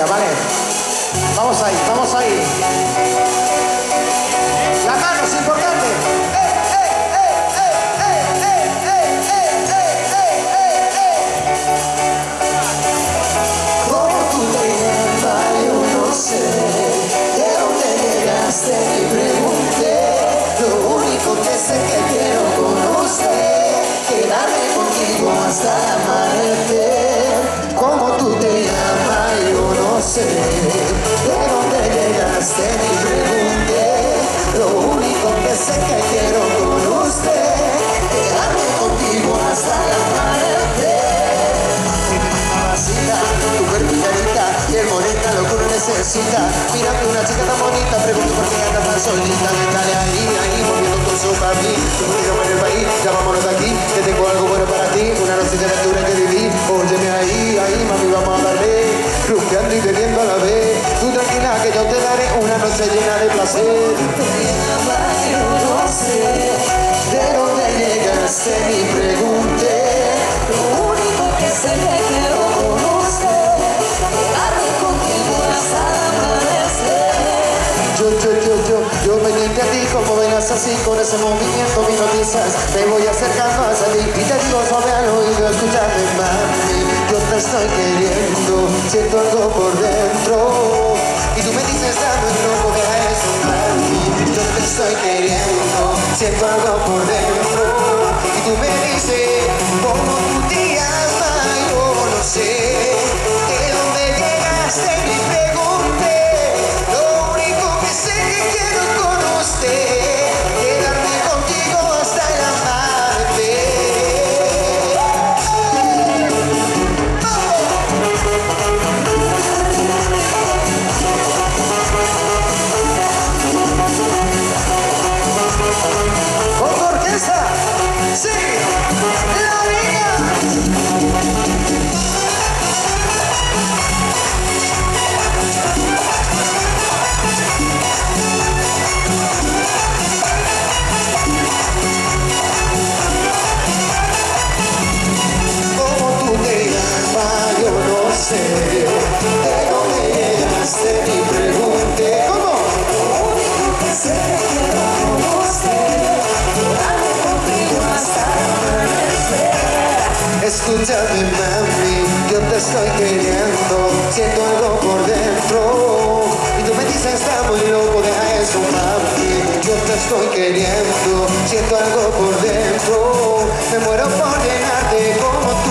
ella, ¿vale? Vamos ahí, vamos ahí. La mano es importante. Como tú te llamas, yo no sé de dónde llegaste y pregunté. Lo único que sé que quiero conocer, quedarme contigo hasta el amanecer. Como tú te llamas, yo no sé de dónde llegaste y pregunté. Lo único que sé que quiero conocer, quedarme contigo hasta el amanecer. Tu cuerpo y carita, y el morena lo que uno necesita. Mírame una chica tan bonita, pregunto por qué anda tan solita. Dale ahí, moviendo tu sopa a mí. Tú contigo en el país, ya vámonos de aquí, que tengo algo bueno para ti. Una noche de aventura que vivir. Óyeme ahí, mami, vamos a darle. Rumbeando y bebiendo a la vez. Tú tranquila que yo te daré una noche llena de placer. Yo no sé de dónde llegaste ni pregunté. Lo único que sé que quiero conocer, quedarme contigo hasta amanecer. Yo pendiente a ti como venas así, con ese movimiento me hipnotizas. Me voy acercando a salir y te digo suave al oído, escúchame mami. Yo te estoy queriendo, siento algo por dentro. Y tú me dices dame loco, deja eso mami. Yo te estoy queriendo, siento algo por dentro. Y tú me dices, como tú te llamas, yo no sé de dónde llegaste ni pregunté. Lo único que sé que quiero conocer, quedarme contigo hasta el amanecer. Con tu orquesta, sí, la vida. Como tú te llamas, yo no sé de dónde llegaste ni pregunté. ¿Cómo? Lo único que sé que quiero conocer, quedarme contigo hasta amanecer. Escúchame mami, yo te estoy queriendo, siento algo por dentro. Y tú me dices está muy loco, deja eso mami. Yo te estoy queriendo, siento algo por dentro. Me muero por llenarte como tú